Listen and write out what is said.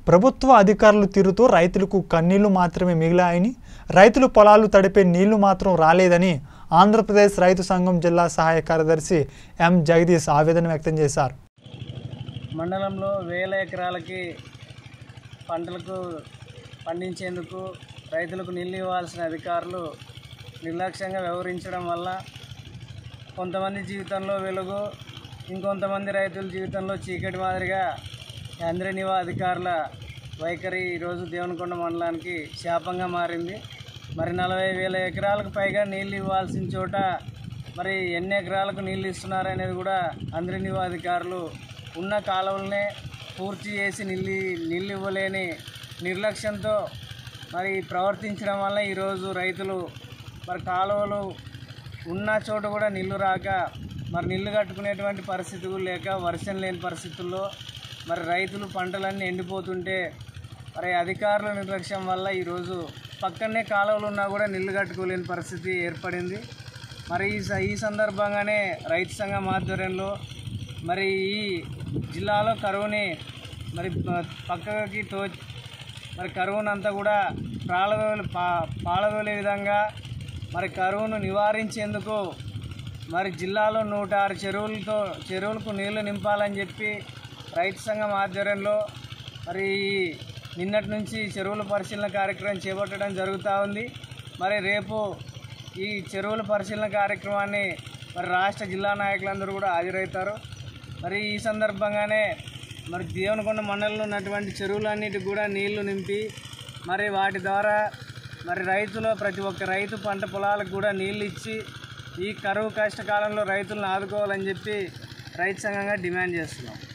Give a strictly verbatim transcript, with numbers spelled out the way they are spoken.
ప్రభుత్వ అధికారులు తీరుతో రైతులకు కన్నీళ్లు మాత్రమే మిగిలాయని, రైతులు పొలాలు తడిపే నీళ్లు మాత్రం రాలేదని ఆంధ్రప్రదేశ్ రైతు సంఘం జిల్లా సహాయ కార్యదర్శి ఎం జగదీష్ ఆవేదన వ్యక్తం చేశారు. మండలంలో వేల ఎకరాలకి పంటలకు పండించేందుకు రైతులకు నీళ్లు ఇవ్వాల్సిన అధికారులు నిర్లక్ష్యంగా వ్యవహరించడం వల్ల కొంతమంది జీవితంలో వెలుగు, ఇంకొంతమంది రైతుల జీవితంలో చీకటి మాదిరిగా ఆంధ్రనివా అధికారుల వైఖరి ఈరోజు దేవనకొండ మండలానికి శాపంగా మారింది. మరి నలభై వేల ఎకరాలకు పైగా నీళ్ళు ఇవ్వాల్సిన చోట మరి ఎన్ని ఎకరాలకు నీళ్ళు ఇస్తున్నారనేది కూడా ఆంధ్రనివా అధికారులు ఉన్న కాలువలనే పూర్తి చేసి నీళ్ళు నీళ్ళు ఇవ్వలేని నిర్లక్ష్యంతో మరి ప్రవర్తించడం వల్ల ఈరోజు రైతులు మరి కాలువలు ఉన్న చోట కూడా నీళ్లు రాక మరి నీళ్లు కట్టుకునేటువంటి పరిస్థితులు లేక వర్షం లేని పరిస్థితుల్లో మరి రైతులు పంటలన్నీ ఎండిపోతుంటే మరి అధికారుల నిర్లక్ష్యం వల్ల ఈరోజు పక్కనే కాలువలు ఉన్నా కూడా నీళ్లు కట్టుకోలేని పరిస్థితి ఏర్పడింది. మరి ఈ సందర్భంగానే రైతు సంఘం ఆధ్వర్యంలో మరి ఈ జిల్లాలో కరువుని మరి పక్కకి తో మరి కరువునంతా కూడా ప్రాళదోలి పా పాలదోలే విధంగా మరి కరువును నివారించేందుకు మరి జిల్లాలో నూట ఆరు చెరువులతో చెరువులకు నీళ్లు నింపాలని చెప్పి రైతు సంఘం ఆధ్వర్యంలో మరి నిన్నటి నుంచి చెరువుల పరిశీలన కార్యక్రమం చేపట్టడం జరుగుతూ ఉంది. మరి రేపు ఈ చెరువుల పరిశీలన కార్యక్రమాన్ని మరి రాష్ట్ర జిల్లా నాయకులందరూ కూడా హాజరవుతారు. మరి ఈ సందర్భంగానే మరి దేవనకొండ మండలంలో ఉన్నటువంటి చెరువులన్నిటికి కూడా నీళ్లు నింపి మరి వాటి ద్వారా మరి రైతులు ప్రతి ఒక్క రైతు పంట పొలాలకు కూడా నీళ్ళు ఇచ్చి ఈ కరువు కష్టకాలంలో రైతులను ఆదుకోవాలని చెప్పి రైతు సంఘంగా డిమాండ్ చేస్తున్నాం.